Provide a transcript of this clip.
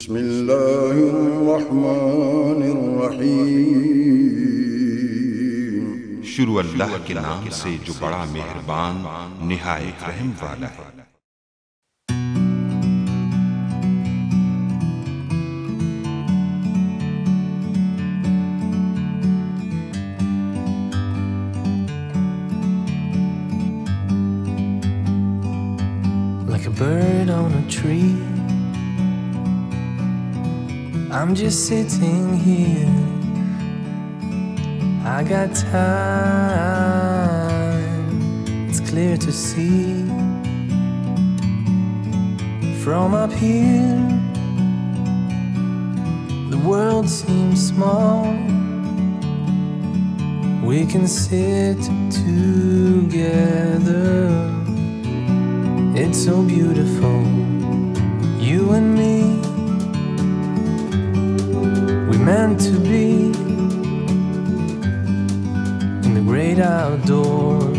بسم الله الرحمن الرحيم शुरू अल्लाह के नाम से जो बड़ा मेहरबान निहायत रहम वाला है। Like a bird on a tree, I'm just sitting here. I got time, it's clear to see. From up here, the world seems small. We can sit together. It's so beautiful, you and me. We meant to be in the great outdoors.